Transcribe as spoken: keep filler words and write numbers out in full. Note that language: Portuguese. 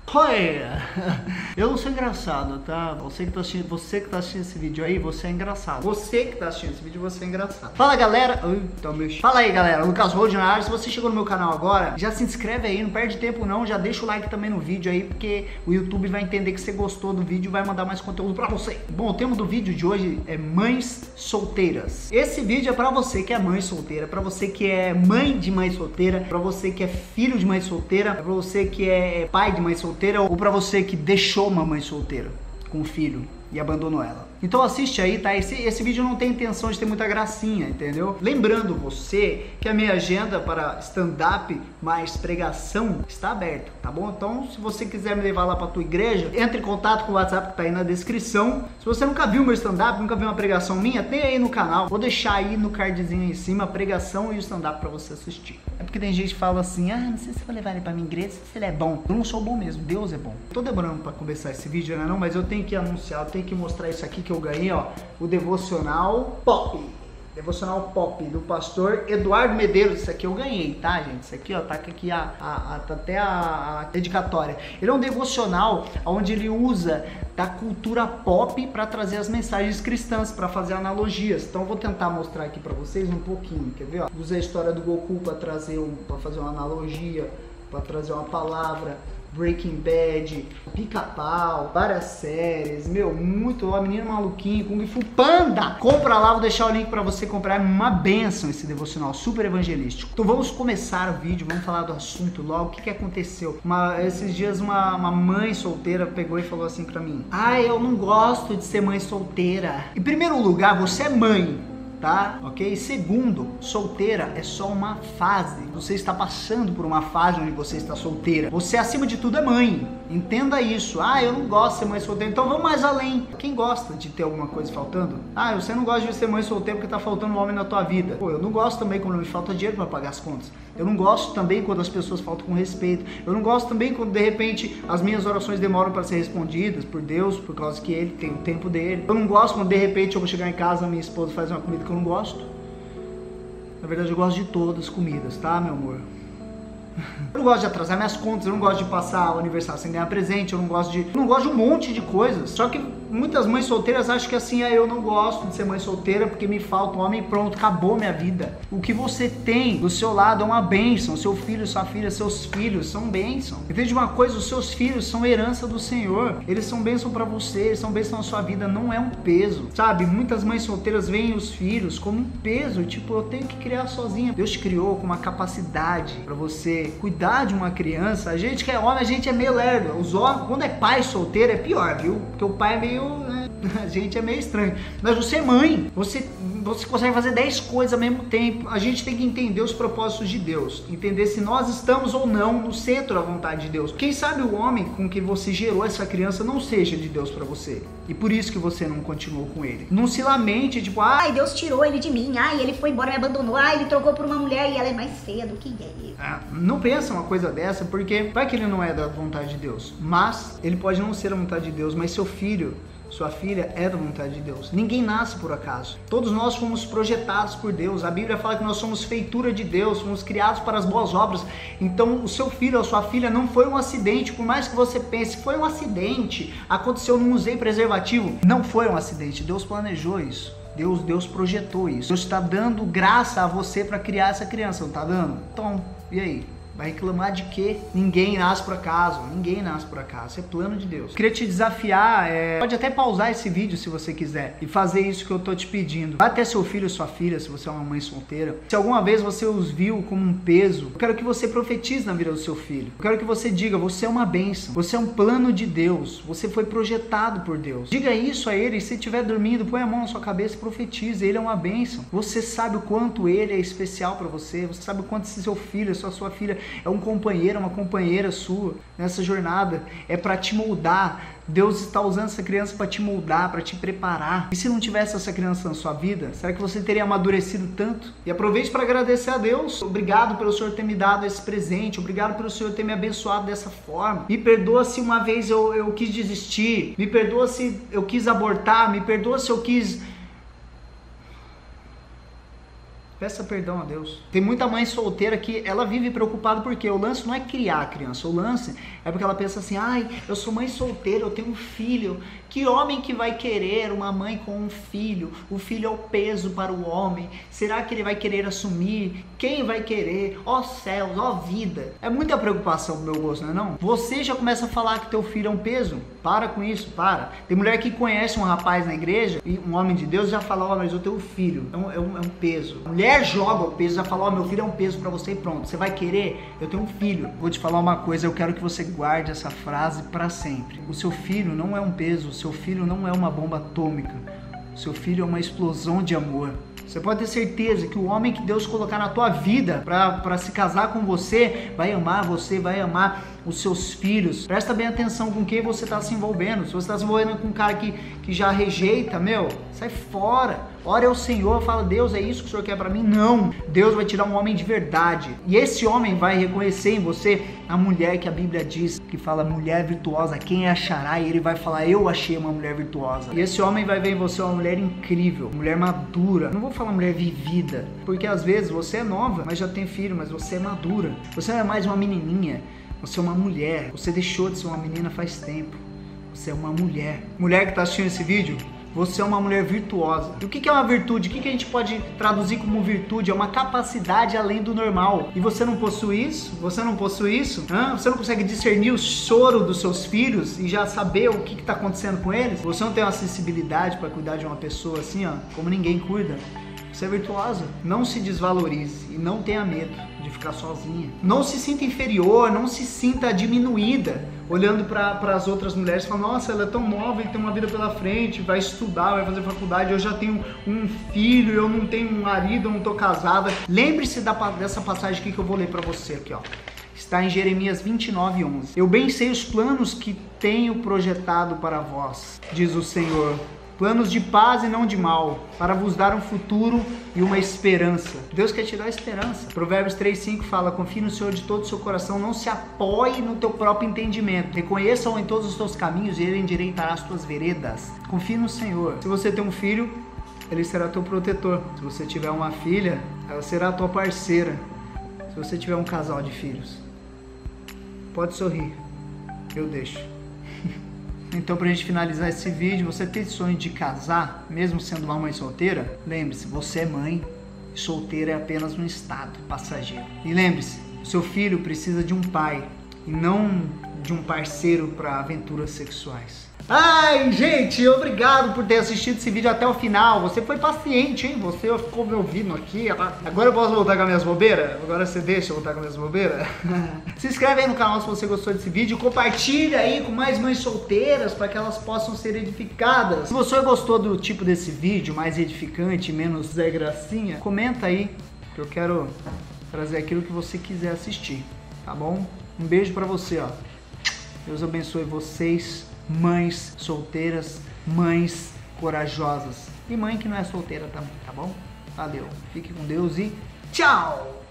Oi! Eu não sou engraçado, tá? Você que tá assistindo, você que tá assistindo esse vídeo aí, você é engraçado. Você que tá assistindo esse vídeo, você é engraçado. Fala, galera. Ui, tá meu... Fala aí, galera. Lucas Road na área. Se você chegou no meu canal agora, já se inscreve aí, não perde tempo não. Já deixa o like também no vídeo aí, porque o YouTube vai entender que você gostou do vídeo e vai mandar mais conteúdo pra você. Bom, o tema do vídeo de hoje é mães solteiras. Esse vídeo é pra você que é mãe solteira, pra você que é mãe de mãe solteira, pra você que é filho de mãe solteira, pra você que é pai de mãe solteira, ou pra você que deixou uma mãe solteira com o filho e abandonou ela. Então assiste aí, tá? Esse, esse vídeo não tem intenção de ter muita gracinha, entendeu? Lembrando você que a minha agenda para stand-up mais pregação está aberta, tá bom? Então, se você quiser me levar lá pra tua igreja, entre em contato com o WhatsApp que tá aí na descrição. Se você nunca viu meu stand-up, nunca viu uma pregação minha, tem aí no canal. Vou deixar aí no cardzinho em cima a pregação e o stand-up pra você assistir. É porque tem gente que fala assim, ah, não sei se vou levar ele pra minha igreja, se ele é bom. Eu não sou bom mesmo, Deus é bom. Tô demorando pra começar esse vídeo, né? Não, mas eu tenho que anunciar, eu tenho que mostrar isso aqui que eu ganhei, ó, o devocional pop, devocional pop do pastor Eduardo Medeiros. Isso aqui eu ganhei, tá, gente? Isso aqui, ó, tá aqui a, a, a tá até a, a dedicatória. Ele é um devocional onde ele usa da cultura pop para trazer as mensagens cristãs, para fazer analogias. Então eu vou tentar mostrar aqui para vocês um pouquinho, quer ver? Ó? Usei a história do Goku para trazer um, para fazer uma analogia, para trazer uma palavra. Breaking Bad, Pica-Pau, várias séries, meu, muito, ó, Menino Maluquinho, Kung Fu Panda. Compra lá, vou deixar o link pra você comprar, é uma benção esse devocional, super evangelístico. Então vamos começar o vídeo, vamos falar do assunto logo. O que que aconteceu? Uma, esses dias uma, uma mãe solteira pegou e falou assim pra mim, ah, eu não gosto de ser mãe solteira. Em primeiro lugar, você é mãe, tá? Ok? Segundo, solteira é só uma fase. Você está passando por uma fase onde você está solteira. Você, acima de tudo, é mãe. Entenda isso. Ah, eu não gosto de ser mãe solteira. Então vamos mais além. Quem gosta de ter alguma coisa faltando? Ah, você não gosta de ser mãe solteira porque tá faltando um homem na tua vida. Pô, eu não gosto também quando me falta dinheiro para pagar as contas. Eu não gosto também quando as pessoas faltam com respeito. Eu não gosto também quando, de repente, as minhas orações demoram para ser respondidas por Deus, por causa que Ele tem o tempo dele. Eu não gosto quando, de repente, eu vou chegar em casa e minha esposa faz uma comida que eu não gosto. Na verdade, eu gosto de todas as comidas, tá, meu amor? Eu não gosto de atrasar minhas contas, eu não gosto de passar o aniversário sem ganhar presente, eu não gosto de... Eu não gosto de um monte de coisas. Só que muitas mães solteiras acham que assim, ah, eu não gosto de ser mãe solteira porque me falta um homem e pronto, acabou minha vida. O que você tem do seu lado é uma bênção. Seu filho, sua filha, seus filhos são bênção. Entende uma coisa? Os seus filhos são herança do Senhor. Eles são bênção pra você, eles são bênção na sua vida, não é um peso. Sabe? Muitas mães solteiras veem os filhos como um peso, tipo, eu tenho que criar sozinha. Deus te criou com uma capacidade pra você cuidar de uma criança. A gente que é homem, a gente é meio lerdo. Os homens, quando é pai solteiro, é pior, viu? Porque o pai é meio, né? A gente é meio estranho. Mas você é mãe, você, você consegue fazer dez coisas ao mesmo tempo. A gente tem que entender os propósitos de Deus, entender se nós estamos ou não no centro da vontade de Deus. Quem sabe o homem com que você gerou essa criança não seja de Deus pra você, e por isso que você não continuou com ele. Não se lamente, tipo, ah, ai, Deus tirou ele de mim, ai, ele foi embora, me abandonou, ai, ele trocou por uma mulher e ela é mais feia do que ele. Ah, não pensa uma coisa dessa, porque vai que ele não é da vontade de Deus, mas ele pode não ser da vontade de Deus, mas seu filho, sua filha é da vontade de Deus. Ninguém nasce por acaso. Todos nós fomos projetados por Deus. A Bíblia fala que nós somos feitura de Deus, fomos criados para as boas obras. Então o seu filho ou sua filha não foi um acidente, por mais que você pense, foi um acidente, aconteceu, não usei preservativo. Não foi um acidente, Deus planejou isso. Deus, Deus projetou isso. Deus está dando graça a você para criar essa criança, não está dando? Então, e aí? Vai reclamar de quê? Ninguém nasce por acaso, ninguém nasce por acaso, isso é plano de Deus. Queria te desafiar, é... pode até pausar esse vídeo se você quiser e fazer isso que eu tô te pedindo. Vai até seu filho ou sua filha, se você é uma mãe solteira. Se alguma vez você os viu como um peso, eu quero que você profetize na vida do seu filho. Eu quero que você diga, você é uma bênção, você é um plano de Deus, você foi projetado por Deus. Diga isso a ele, e se estiver dormindo, põe a mão na sua cabeça e profetize, ele é uma bênção. Você sabe o quanto ele é especial para você, você sabe o quanto esse seu filho, essa sua filha é um companheiro, uma companheira sua nessa jornada, é para te moldar. Deus está usando essa criança para te moldar, para te preparar. E se não tivesse essa criança na sua vida, será que você teria amadurecido tanto? E aproveite para agradecer a Deus. Obrigado pelo Senhor ter me dado esse presente, obrigado pelo Senhor ter me abençoado dessa forma. Me perdoa se uma vez eu, eu quis desistir, me perdoa se eu quis abortar, me perdoa se eu quis Peça perdão a Deus. Tem muita mãe solteira que ela vive preocupada porque o lance não é criar a criança, o lance é porque ela pensa assim, ai, eu sou mãe solteira, eu tenho um filho. Que homem que vai querer uma mãe com um filho? O filho é o peso para o homem. Será que ele vai querer assumir? Quem vai querer? Ó céus, ó vida. É muita preocupação pro meu gosto, não é não? Você já começa a falar que teu filho é um peso? Para com isso, para. Tem mulher que conhece um rapaz na igreja, e um homem de Deus, já fala, ó, oh, mas o teu filho é um, é, um, é um peso. A mulher joga o peso, já fala, ó, oh, meu filho é um peso pra você e pronto. Você vai querer? Eu tenho um filho. Vou te falar uma coisa, eu quero que você guarde essa frase pra sempre. O seu filho não é um peso, o seu filho não é uma bomba atômica. O seu filho é uma explosão de amor. Você pode ter certeza que o homem que Deus colocar na tua vida para se casar com você, vai amar você, vai amar os seus filhos. Presta bem atenção com quem você está se envolvendo. Se você está se envolvendo com um cara que, que já rejeita, meu, sai fora. Ora ao Senhor, fala, Deus, é isso que o Senhor quer para mim? Não. Deus vai tirar um homem de verdade. E esse homem vai reconhecer em você a mulher que a Bíblia diz, que fala mulher virtuosa, quem achará? E ele vai falar, eu achei uma mulher virtuosa. E esse homem vai ver em você uma mulher incrível, mulher madura. Não vou falar mulher vivida, porque às vezes você é nova, mas já tem filho, mas você é madura. Você não é mais uma menininha, você é uma mulher. Você deixou de ser uma menina faz tempo. Você é uma mulher. Mulher que está assistindo esse vídeo, você é uma mulher virtuosa. E o que é uma virtude? O que a gente pode traduzir como virtude? É uma capacidade além do normal. E você não possui isso? Você não possui isso? Hã? Você não consegue discernir o choro dos seus filhos e já saber o que está acontecendo com eles? Você não tem uma sensibilidade para cuidar de uma pessoa assim, ó, como ninguém cuida? Você é virtuosa. Não se desvalorize e não tenha medo de ficar sozinha. Não se sinta inferior, não se sinta diminuída, olhando para as outras mulheres e falando, nossa, ela é tão nova e tem uma vida pela frente, vai estudar, vai fazer faculdade, eu já tenho um filho, eu não tenho um marido, eu não estou casada. Lembre-se da, dessa passagem aqui que eu vou ler para você aqui, ó. Está em Jeremias vinte e nove, onze. Eu bem sei os planos que tenho projetado para vós, diz o Senhor. Planos de paz e não de mal, para vos dar um futuro e uma esperança. Deus quer te dar esperança. Provérbios três, cinco fala, confie no Senhor de todo o seu coração, não se apoie no teu próprio entendimento. Reconheça-o em todos os teus caminhos e ele endireitará as tuas veredas. Confie no Senhor. Se você tem um filho, ele será teu protetor. Se você tiver uma filha, ela será tua parceira. Se você tiver um casal de filhos, pode sorrir, eu deixo. Então, pra gente finalizar esse vídeo, você tem sonho de casar, mesmo sendo uma mãe solteira? Lembre-se, você é mãe, e solteira é apenas um estado passageiro. E lembre-se, seu filho precisa de um pai, e não de um parceiro para aventuras sexuais. Ai, gente, obrigado por ter assistido esse vídeo até o final. Você foi paciente, hein? Você ficou me ouvindo aqui. Agora eu posso voltar com as minhas bobeiras? Agora você deixa eu voltar com as minhas bobeiras? Se inscreve aí no canal se você gostou desse vídeo. Compartilha aí com mais mães solteiras para que elas possam ser edificadas. Se você gostou do tipo desse vídeo, mais edificante, menos Zé Gracinha, comenta aí que eu quero trazer aquilo que você quiser assistir, tá bom? Um beijo pra você, ó. Deus abençoe vocês, mães solteiras, mães corajosas e mãe que não é solteira também, tá bom? Valeu, fique com Deus e tchau!